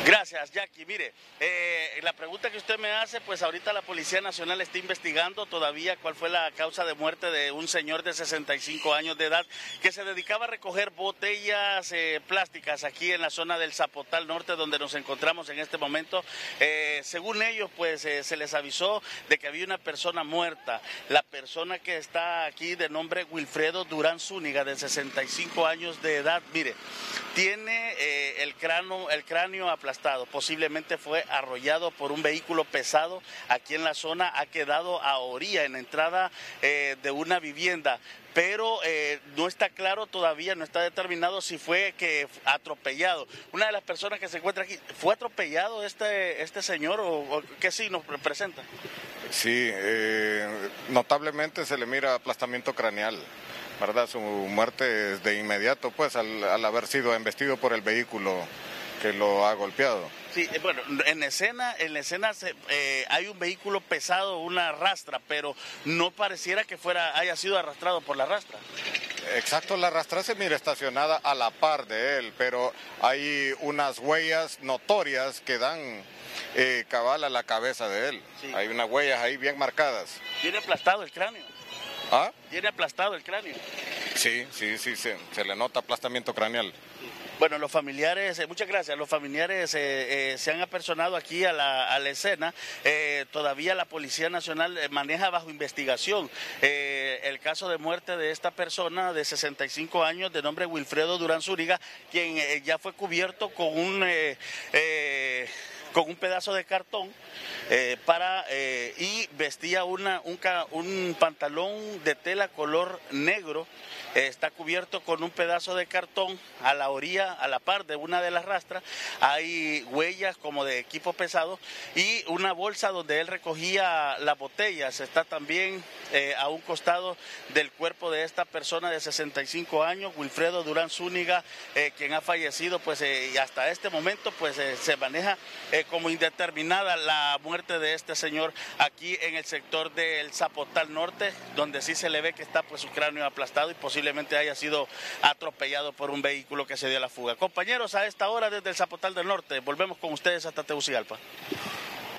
Gracias, Jackie. Mire, la pregunta que usted me hace, pues ahorita la Policía Nacional está investigando todavía cuál fue la causa de muerte de un señor de 65 años de edad que se dedicaba a recoger botellas plásticas aquí en la zona del Zapotal Norte, donde nos encontramos en este momento. Según ellos, pues se les avisó de que había una persona muerta. La persona que está aquí, de nombre Wilfredo Durán Zúñiga, de 65 años de edad, mire, tiene el cráneo aplastado. Posiblemente fue arrollado por un vehículo pesado aquí en la zona, ha quedado a orilla en la entrada de una vivienda, pero no está claro todavía, no está determinado si fue que atropellado. Una de las personas que se encuentra aquí, ¿fue atropellado este señor o qué signos presenta? Sí, notablemente se le mira aplastamiento craneal, ¿verdad? Su muerte es de inmediato, pues al haber sido embestido por el vehículo que lo ha golpeado. Sí, bueno, en la escena hay un vehículo pesado, una rastra, pero no pareciera que haya sido arrastrado por la rastra. Exacto, la rastra se mira estacionada a la par de él, pero hay unas huellas notorias que dan cabal a la cabeza de él. Sí. Hay unas huellas ahí bien marcadas. ¿Tiene aplastado el cráneo? ¿Ah? ¿Tiene aplastado el cráneo? Sí, se le nota aplastamiento craneal. Bueno, los familiares, muchas gracias, los familiares se han apersonado aquí a la escena. Todavía la Policía Nacional maneja bajo investigación el caso de muerte de esta persona de 65 años de nombre Wilfredo Durán Zúñiga, quien ya fue cubierto con un pedazo de cartón y vestía un pantalón de tela color negro. Está cubierto con un pedazo de cartón a la orilla, a la par de una de las rastras. Hay huellas como de equipo pesado y una bolsa donde él recogía las botellas. Está también a un costado del cuerpo de esta persona de 65 años, Wilfredo Durán Zúñiga, quien ha fallecido, pues y hasta este momento pues se maneja como indeterminada la muerte de este señor aquí en el sector del Zapotal Norte, donde sí se le ve que está pues su cráneo aplastado y posiblemente haya sido atropellado por un vehículo que se dio a la fuga. Compañeros, a esta hora desde el Zapotal del Norte, volvemos con ustedes hasta Tegucigalpa.